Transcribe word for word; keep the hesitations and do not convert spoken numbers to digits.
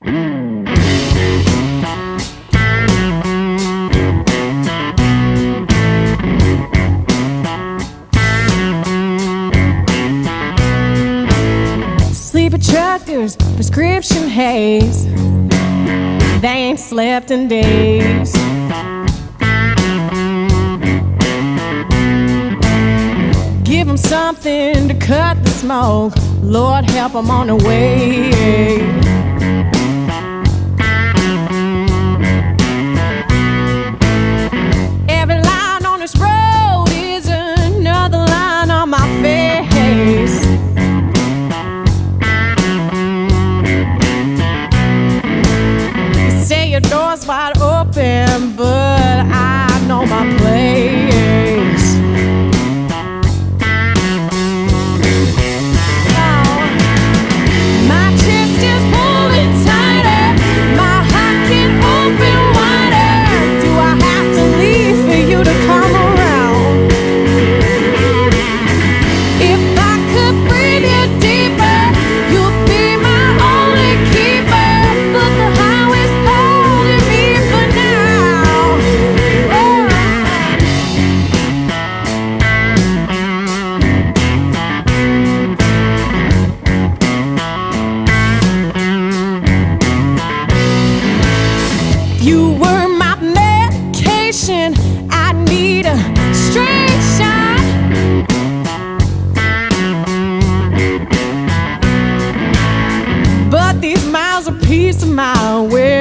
Sleepy truckers, prescription haze, they ain't slept in days. Give them something to cut the smoke, Lord help them on the way. Every line on this road is another line on my face. Say your door's wide open, but I know my place. My chest is pulling tighter, my heart can open wider. Do I have to leave for you to come around? If I could breathe you deeper, you'd be my only keeper. But the highway's holding me for now. You were my medication, I need a straight shot. But these miles of peace of mind, where